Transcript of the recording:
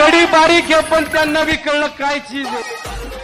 बडी बारीक आहे पण त्यांना बी कळलं काय चीज आहे.